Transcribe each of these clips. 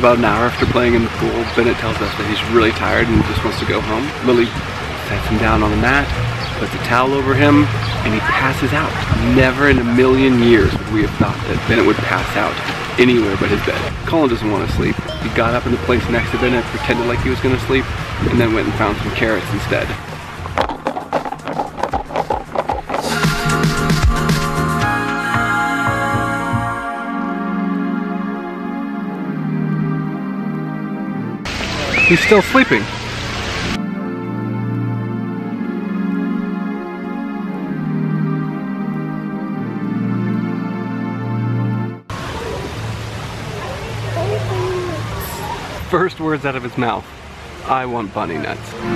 About an hour after playing in the pool, Bennett tells us that he's really tired and just wants to go home. Lily sets him down on the mat, puts a towel over him, and he passes out. Never in a million years would we have thought that Bennett would pass out anywhere but his bed. Colin doesn't want to sleep. He got up in the place next to Bennett, pretended like he was going to sleep, and then went and found some carrots instead. He's still sleeping. First words out of his mouth, I want bunny nuts.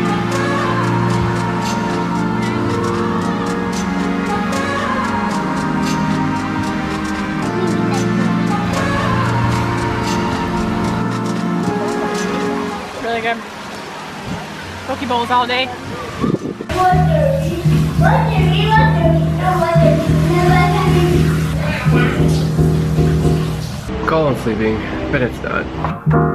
Really good. Poke bowls all day. Colin's sleeping, Bennett's not.